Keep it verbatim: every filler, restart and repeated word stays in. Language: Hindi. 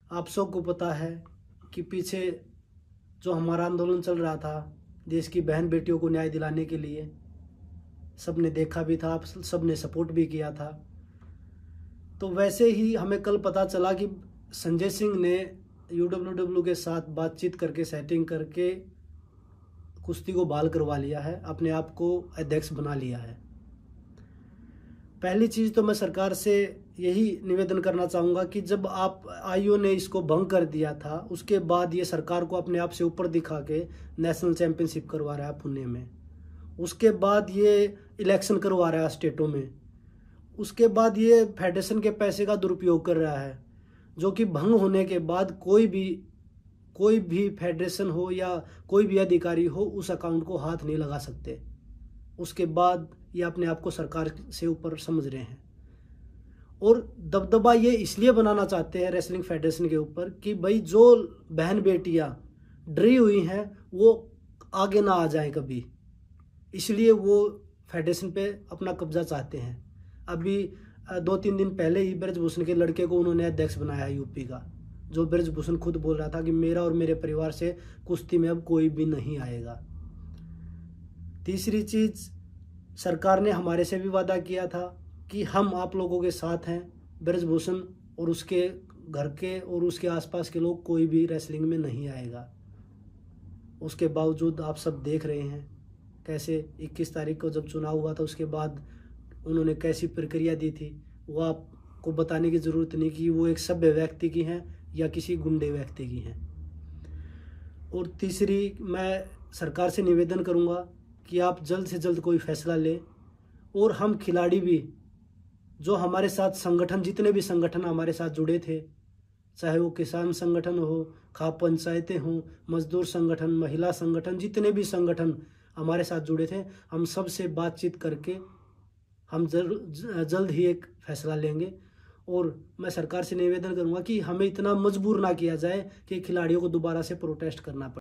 आप सबको पता है कि पीछे जो हमारा आंदोलन चल रहा था देश की बहन बेटियों को न्याय दिलाने के लिए, सबने देखा भी था, आप सबने सपोर्ट भी किया था। तो वैसे ही हमें कल पता चला कि संजय सिंह ने यू डब्ल्यू डब्ल्यू के साथ बातचीत करके, सेटिंग करके कुश्ती को बहाल करवा लिया है, अपने आप को अध्यक्ष बना लिया है। पहली चीज़ तो मैं सरकार से यही निवेदन करना चाहूँगा कि जब आप आईओ ने इसको भंग कर दिया था, उसके बाद ये सरकार को अपने आप से ऊपर दिखा के नेशनल चैंपियनशिप करवा रहा है पुणे में, उसके बाद ये इलेक्शन करवा रहा है स्टेटों में, उसके बाद ये फेडरेशन के पैसे का दुरुपयोग कर रहा है, जो कि भंग होने के बाद कोई भी कोई भी फेडरेशन हो या कोई भी अधिकारी हो उस अकाउंट को हाथ नहीं लगा सकते। उसके बाद ये अपने आप को सरकार से ऊपर समझ रहे हैं और दबदबा ये इसलिए बनाना चाहते हैं रेसलिंग फेडरेशन के ऊपर कि भाई जो बहन बेटियां डरी हुई हैं वो आगे ना आ जाएं कभी, इसलिए वो फेडरेशन पे अपना कब्जा चाहते हैं। अभी दो तीन दिन पहले ही ब्रजभूषण के लड़के को उन्होंने अध्यक्ष बनाया यूपी का, जो ब्रजभूषण खुद बोल रहा था कि मेरा और मेरे परिवार से कुश्ती में अब कोई भी नहीं आएगा। तीसरी चीज़, सरकार ने हमारे से भी वादा किया था कि हम आप लोगों के साथ हैं, ब्रजभूषण और उसके घर के और उसके आसपास के लोग कोई भी रेसलिंग में नहीं आएगा। उसके बावजूद आप सब देख रहे हैं कैसे इक्कीस तारीख को जब चुनाव हुआ था उसके बाद उन्होंने कैसी प्रक्रिया दी थी। वो आपको बताने की ज़रूरत नहीं कि वो एक सभ्य व्यक्ति की हैं या किसी गुंडे व्यक्ति की हैं। और तीसरी, मैं सरकार से निवेदन करूंगा कि आप जल्द से जल्द कोई फैसला लें और हम खिलाड़ी भी, जो हमारे साथ संगठन, जितने भी संगठन हमारे साथ जुड़े थे, चाहे वो किसान संगठन हो, खाप पंचायतें हों, मजदूर संगठन, महिला संगठन, जितने भी संगठन हमारे साथ जुड़े थे, हम सब से बातचीत करके हम जल, जल्द ही एक फैसला लेंगे। और मैं सरकार से निवेदन करूंगा कि हमें इतना मजबूर ना किया जाए कि खिलाड़ियों को दोबारा से प्रोटेस्ट करना पड़े।